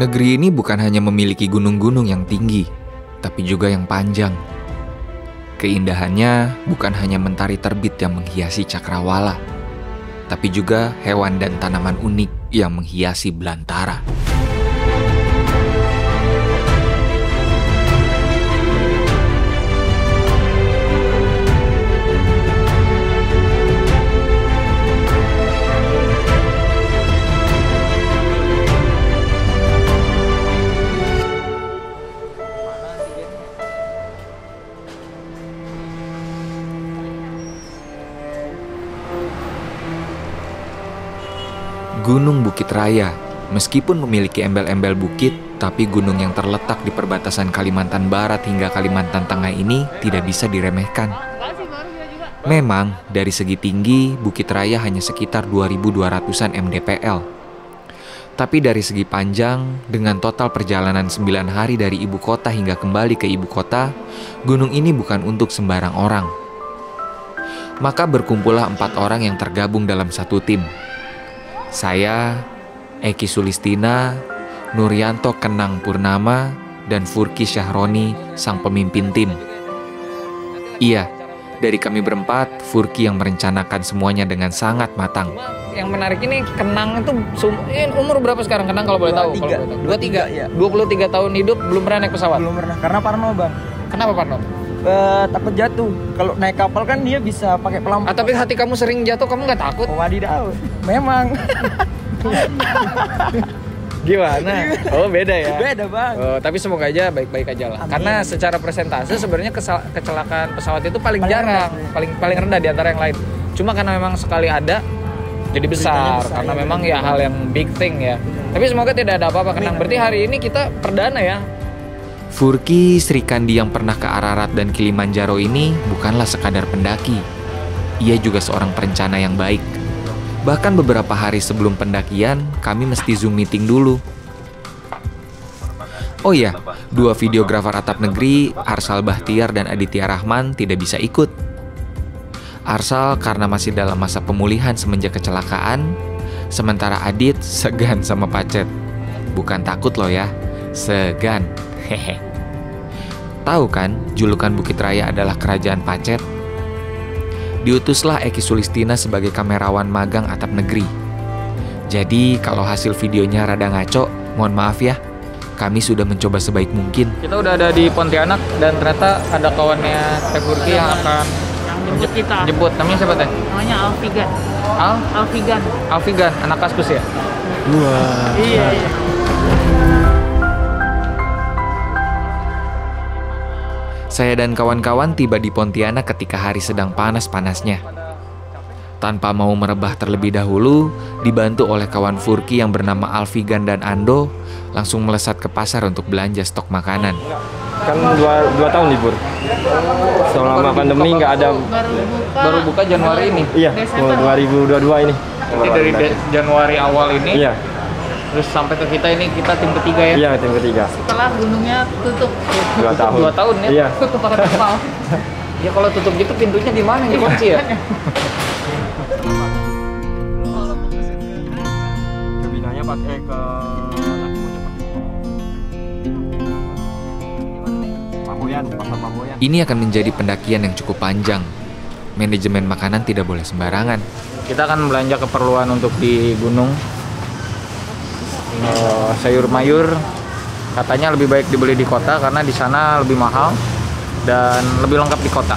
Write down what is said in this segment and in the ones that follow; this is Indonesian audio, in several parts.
Negeri ini bukan hanya memiliki gunung-gunung yang tinggi, tapi juga yang panjang. Keindahannya bukan hanya mentari terbit yang menghiasi cakrawala, tapi juga hewan dan tanaman unik yang menghiasi belantara. Gunung Bukit Raya, meskipun memiliki embel-embel bukit, tapi gunung yang terletak di perbatasan Kalimantan Barat hingga Kalimantan Tengah ini tidak bisa diremehkan. Memang, dari segi tinggi, Bukit Raya hanya sekitar 2.200-an mdpl. Tapi dari segi panjang, dengan total perjalanan 9 hari dari ibu kota hingga kembali ke ibu kota, gunung ini bukan untuk sembarang orang. Maka berkumpullah 4 orang yang tergabung dalam satu tim. Saya, Eki Sulistina, Nuryanto Kenang Purnama, dan Furki Syahroni, sang pemimpin tim. Iya, dari kami berempat, Furki yang merencanakan semuanya dengan sangat matang. Yang menarik ini Kenang itu umur berapa sekarang Kenang kalau boleh tahu? 23 ya. 23 tahun hidup belum pernah naik pesawat? Belum pernah, karena parno bang. Kenapa parno? Takut jatuh. Kalau naik kapal kan dia bisa pakai pelampu. Tapi hati kamu sering jatuh, kamu nggak takut? Oh, wadidaw. Memang. Gimana? Oh beda ya? Beda bang. Tapi semoga aja baik-baik aja lah. Amin. Karena secara persentase sebenarnya kecelakaan pesawat itu paling jarang, paling rendah di antara yang lain. Cuma karena memang sekali ada jadi besar, karena memang ya hal yang big thing ya. Tapi semoga tidak ada apa-apa Kenang. Berarti hari ini kita perdana ya. Furki Srikandi yang pernah ke Ararat dan Kilimanjaro ini bukanlah sekadar pendaki. Ia juga seorang perencana yang baik. Bahkan beberapa hari sebelum pendakian, kami mesti Zoom meeting dulu. Oh ya, 2 videografer atap negeri, Arsal Bahtiar dan Aditya Rahman tidak bisa ikut. Arsal karena masih dalam masa pemulihan semenjak kecelakaan, sementara Adit segan sama Pacet. Bukan takut loh ya, segan. Hehe. Tahu kan, julukan Bukit Raya adalah Kerajaan Pacet? Diutuslah Eki Sulistina sebagai kamerawan magang atap negeri. Jadi kalau hasil videonya rada ngaco, mohon maaf ya. Kami sudah mencoba sebaik mungkin. Kita udah ada di Pontianak dan ternyata ada kawannya Teh Furki yang akan jemput. Namanya siapa Teh? Namanya Alfigan. Alfigan. Alfigan, anak Kaskus ya? Wah. Iya. Saya dan kawan-kawan tiba di Pontianak ketika hari sedang panas-panasnya. Tanpa mau merebah terlebih dahulu, dibantu oleh kawan Furki yang bernama Alfigan dan Ando, langsung melesat ke pasar untuk belanja stok makanan. Kan 2 tahun libur. Selama pandemi nggak ada. Baru buka Januari ini? Iya, 2022 ini. Jadi dari Januari awal ini? Iya. Terus sampai ke kita ini, kita tim ketiga ya? Iya, tim ketiga. Setelah gunungnya tutup. 2 tahun. 2 tahun ya? Iya. Tutup pakai terpal. Ya kalau tutup gitu pintunya di mana yang dikunci ya? Kebinanya pakai ke Pamoyan, pasar Pamoyan. Ini akan menjadi pendakian yang cukup panjang. Manajemen makanan tidak boleh sembarangan. Kita akan belanja keperluan untuk di gunung. Sayur mayur katanya lebih baik dibeli di kota karena di sana lebih mahal dan lebih lengkap di kota.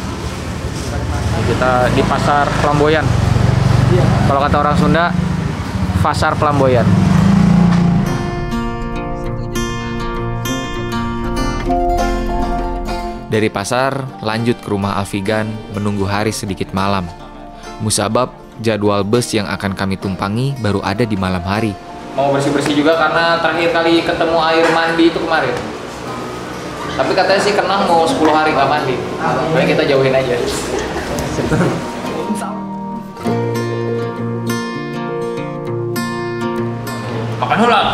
Kita di pasar Pelamboyan. Kalau kata orang Sunda, pasar Pelamboyan. Dari pasar, lanjut ke rumah Alfigan menunggu hari sedikit malam. Musabab, jadwal bus yang akan kami tumpangi baru ada di malam hari. Mau bersih-bersih juga karena terakhir kali ketemu air mandi itu kemarin. Tapi katanya sih Kenang mau 10 hari nggak mandi. Baik kita jauhin aja. Makan ulang.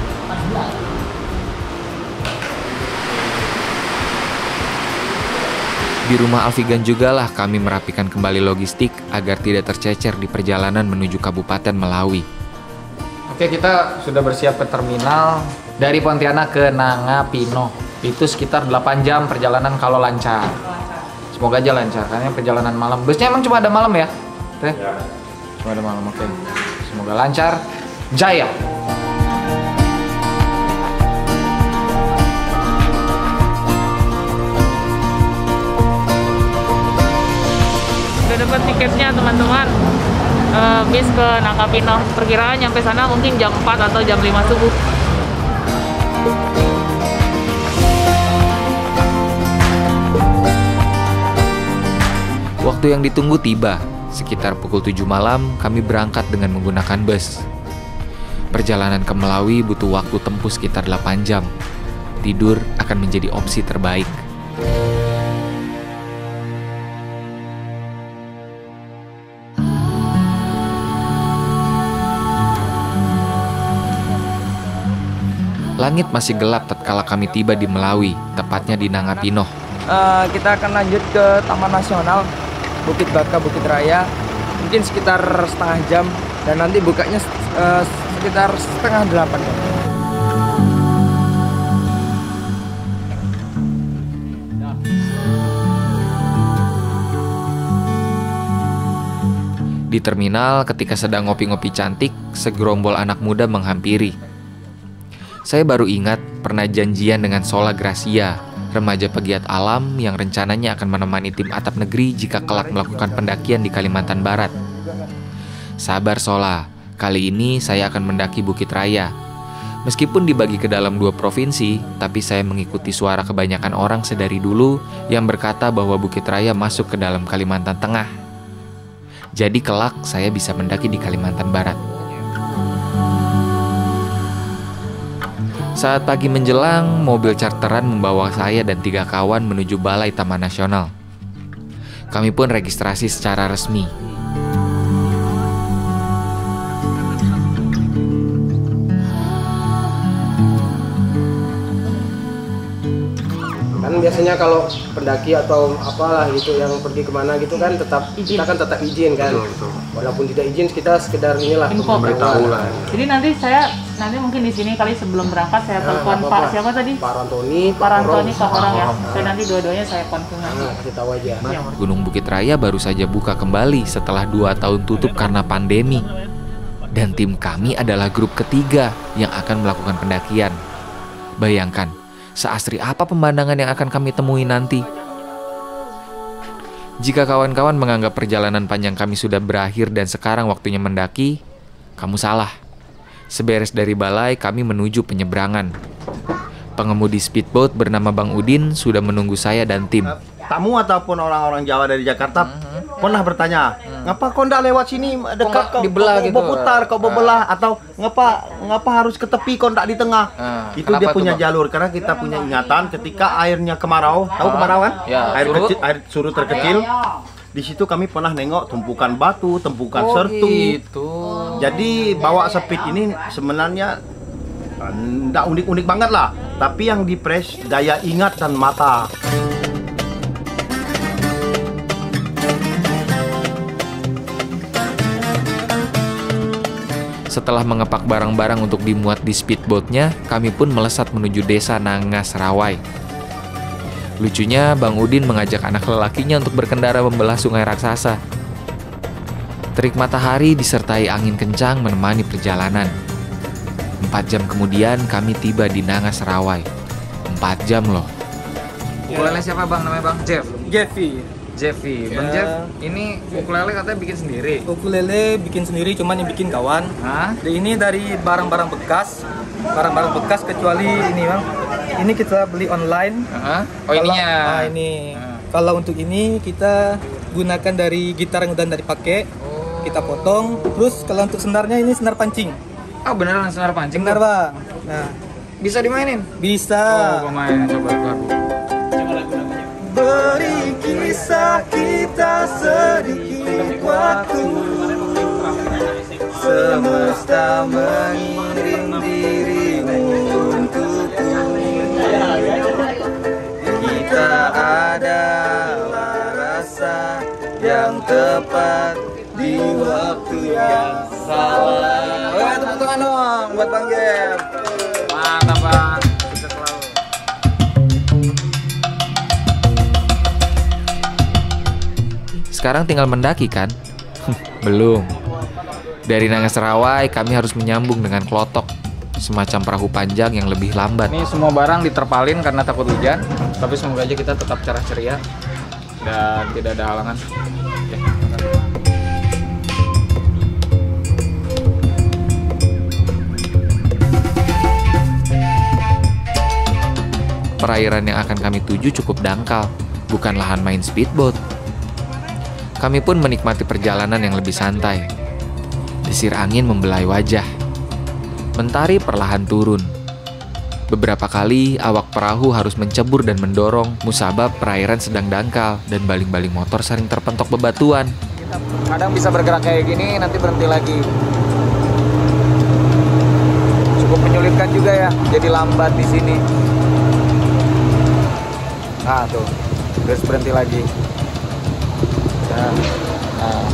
Di rumah Alfigan jugalah kami merapikan kembali logistik agar tidak tercecer di perjalanan menuju Kabupaten Melawi. Oke, kita sudah bersiap ke terminal. Dari Pontianak ke Nangapino itu sekitar 8 jam perjalanan kalau lancar. Semoga aja lancar, karena perjalanan malam. Busnya emang cuma ada malam ya? Teh? Cuma ada malam, oke. Semoga lancar. Jaya! Udah dapat tiketnya teman-teman. Bis ke Nangapino. Perkiraan nyampe sana mungkin jam 4 atau jam 5 subuh. Waktu yang ditunggu tiba. Sekitar pukul 7 malam, kami berangkat dengan menggunakan bus. Perjalanan ke Melawi butuh waktu tempuh sekitar 8 jam. Tidur akan menjadi opsi terbaik. Langit masih gelap tatkala kami tiba di Melawi, tepatnya di Nangapino. Kita akan lanjut ke Taman Nasional Bukit Baka, Bukit Raya. Mungkin sekitar setengah jam. Dan nanti bukanya sekitar setengah 8. Di terminal, ketika sedang ngopi-ngopi cantik, segerombol anak muda menghampiri. Saya baru ingat pernah janjian dengan Sola Gracia, remaja pegiat alam yang rencananya akan menemani tim Atap Negeri jika kelak melakukan pendakian di Kalimantan Barat. Sabar Sola, kali ini saya akan mendaki Bukit Raya. Meskipun dibagi ke dalam 2 provinsi, tapi saya mengikuti suara kebanyakan orang sedari dulu yang berkata bahwa Bukit Raya masuk ke dalam Kalimantan Tengah. Jadi kelak saya bisa mendaki di Kalimantan Barat. Saat pagi menjelang, mobil charteran membawa saya dan 3 kawan menuju Balai Taman Nasional. Kami pun registrasi secara resmi. Kan biasanya kalau pendaki atau apalah gitu yang pergi kemana gitu kan kita kan tetap izin kan. Betul. Walaupun tidak izin kita sekedar inilah memberitahu lah. Jadi nanti mungkin di sini kali sebelum berangkat saya telepon Pak siapa tadi? Pak Rantoni, Pak orang ya. Dan nanti dua-duanya saya konfirmasi. Kasih tahu aja. Gunung Bukit Raya baru saja buka kembali setelah 2 tahun tutup karena pandemi. Dan tim kami adalah grup ketiga yang akan melakukan pendakian. Bayangkan, seasri apa pemandangan yang akan kami temui nanti? Jika kawan-kawan menganggap perjalanan panjang kami sudah berakhir dan sekarang waktunya mendaki, kamu salah. Seberes dari balai, kami menuju penyeberangan. Pengemudi speedboat bernama Bang Udin sudah menunggu saya dan tim. Tamu ataupun orang-orang Jawa dari Jakarta pernah bertanya, ngapa kau ndak lewat sini dekat kau dibelah gitu, putar kau bebelah atau ngapa harus ke tepi kau ndak di tengah? Itu dia punya jalur karena kita punya ingatan ketika airnya kemarau, tahu kemarau kan? Ya, Air surut terkecil. Di situ kami pernah nengok tumpukan batu, tumpukan sertu. Gitu. Jadi bawa speed ini sebenarnya ndak unik-unik banget lah, tapi yang dipres daya ingat dan mata. Setelah mengepak barang-barang untuk dimuat di speedboatnya, kami pun melesat menuju desa Nangas Rawai. Lucunya, Bang Udin mengajak anak lelakinya untuk berkendara membelah sungai raksasa. Terik matahari disertai angin kencang menemani perjalanan. 4 jam kemudian kami tiba di Nangas Rawai. 4 jam loh. Ukulele siapa Bang? Namanya Bang Jeff? Jeffy. Bang Jeff, ini ukulele katanya bikin sendiri. Ukulele bikin sendiri, cuman yang bikin kawan. Hah? Ini dari barang-barang bekas. Barang-barang bekas kecuali ini Bang. Ini kita beli online. Oh ininya. Ini. Kalau untuk ini kita gunakan dari gitar yang udah dipakai. Kita potong. Terus kalau untuk senarnya ini senar pancing. Oh beneran senar pancing? Benar Bang. Nah, bisa dimainin? bisa. Oh pemain, coba lagu. Beri kisah kita sedikit waktu, semesta mengirim dirimu untukku. Kita adalah rasa yang tepat di waktu yang salah. Tepuk tangan dong buat Bang Jeff. Mantap Bang, sukses selalu. Sekarang tinggal mendaki kan? Belum. Dari Nangaserawai kami harus menyambung dengan Klotok, semacam perahu panjang yang lebih lambat. Ini semua barang diterpalin karena takut hujan, tapi semoga aja kita tetap cerah ceria dan tidak ada halangan. Oke. Perairan yang akan kami tuju cukup dangkal, bukan lahan main speedboat. Kami pun menikmati perjalanan yang lebih santai. Desir angin membelai wajah. Mentari perlahan turun. Beberapa kali awak perahu harus mencebur dan mendorong, musabab perairan sedang dangkal dan baling-baling motor sering terpentok bebatuan. Kadang bisa bergerak kayak gini, nanti berhenti lagi. Cukup menyulitkan juga ya, jadi lambat di sini. Nah tuh, terus berhenti lagi. Nah.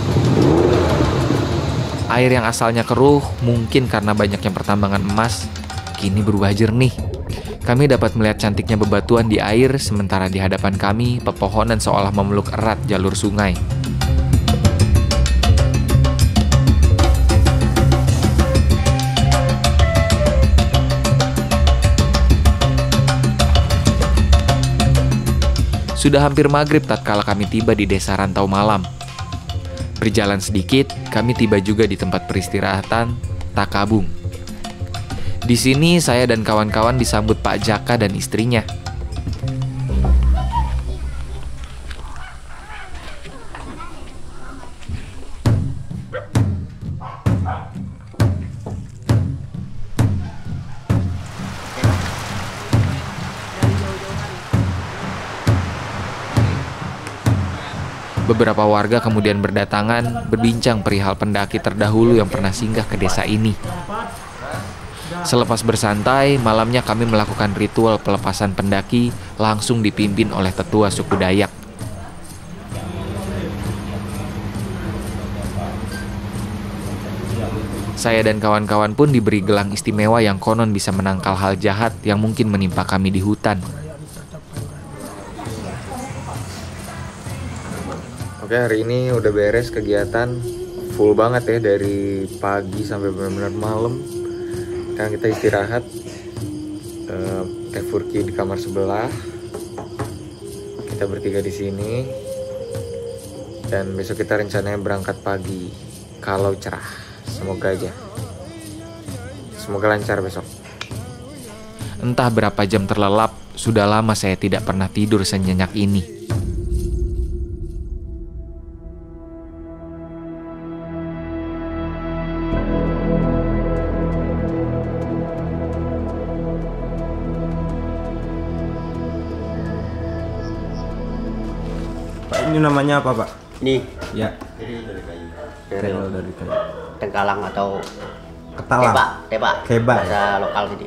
Air yang asalnya keruh, mungkin karena banyaknya pertambangan emas, kini berubah jernih. Kami dapat melihat cantiknya bebatuan di air, sementara di hadapan kami, pepohonan seolah memeluk erat jalur sungai. Sudah hampir maghrib tatkala kami tiba di desa Rantau Malam. Berjalan sedikit, kami tiba juga di tempat peristirahatan Takabung. Di sini saya dan kawan-kawan disambut Pak Jaka dan istrinya. Beberapa warga kemudian berdatangan berbincang perihal pendaki terdahulu yang pernah singgah ke desa ini. Selepas bersantai, malamnya kami melakukan ritual pelepasan pendaki langsung dipimpin oleh tetua suku Dayak. Saya dan kawan-kawan pun diberi gelang istimewa yang konon bisa menangkal hal jahat yang mungkin menimpa kami di hutan. Oke, hari ini udah beres kegiatan full banget ya, dari pagi sampai benar-benar malam. Sekarang kita istirahat. Teh Furki di kamar sebelah. Kita bertiga di sini. Dan besok kita rencananya berangkat pagi kalau cerah. Semoga aja. Semoga lancar besok. Entah berapa jam terlelap, sudah lama saya tidak pernah tidur senyenyak ini. Ini namanya apa, Pak? Ini Ya. keril Dari kayu. tengkalang atau Ketalang. teba Keba. bahasa lokal sini.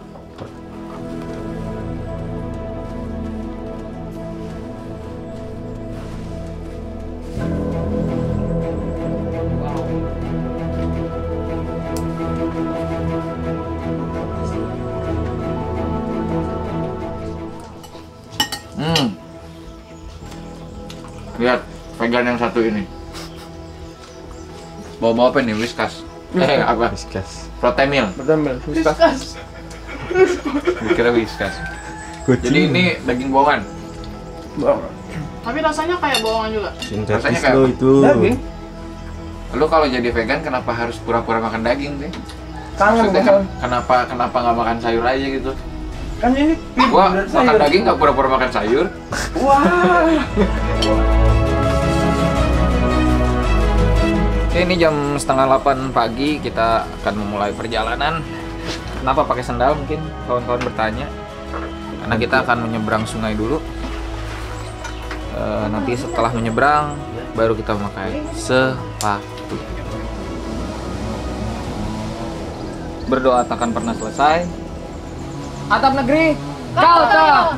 Lihat, pegang yang satu ini. Bawa-bawa apa nih? Whiskas. Apa? Whiskas. Protemil. Whiskas. Dikira whiskas. Jadi ini daging bohongan. Tapi rasanya kayak bohongan juga. Rasanya Sintetis kayak lo apa? itu. Daging. Lu kalau jadi vegan kenapa harus pura-pura makan daging sih? Kangen Maksudnya bosan. kenapa nggak makan sayur aja gitu? Kan ini Gua bener makan sayur. daging nggak pura-pura makan sayur. Wah. Oke, ini jam 7:30 pagi, kita akan memulai perjalanan. Kenapa pakai sendal mungkin kawan-kawan bertanya? Karena kita akan menyeberang sungai dulu. Nanti setelah menyeberang baru kita memakai sepatu. Berdoa takkan pernah selesai. Atap negeri, Kalteng.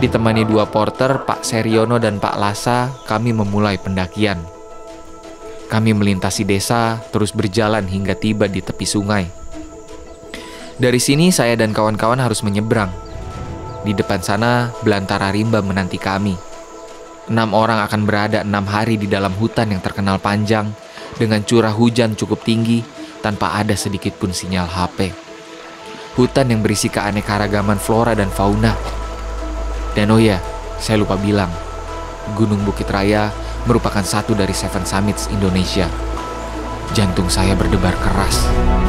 Ditemani 2 porter, Pak Seriono dan Pak Lasa, kami memulai pendakian. Kami melintasi desa, terus berjalan hingga tiba di tepi sungai. Dari sini saya dan kawan-kawan harus menyeberang. Di depan sana, belantara rimba menanti kami. 6 orang akan berada 6 hari di dalam hutan yang terkenal panjang, dengan curah hujan cukup tinggi, tanpa ada sedikit pun sinyal HP. Hutan yang berisi keanekaragaman flora dan fauna. Dan oh ya, saya lupa bilang, Gunung Bukit Raya merupakan satu dari 7 Summits Indonesia. Jantung saya berdebar keras.